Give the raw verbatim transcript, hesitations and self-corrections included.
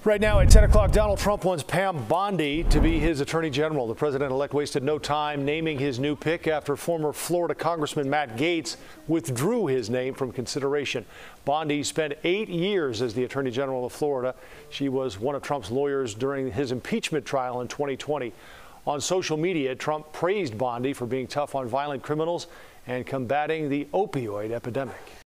Right now at ten o'clock, Donald Trump wants Pam Bondi to be his attorney general. The president-elect wasted no time naming his new pick after former Florida Congressman Matt Gaetz withdrew his name from consideration. Bondi spent eight years as the attorney general of Florida. She was one of Trump's lawyers during his impeachment trial in twenty twenty. On social media, Trump praised Bondi for being tough on violent criminals and combating the opioid epidemic.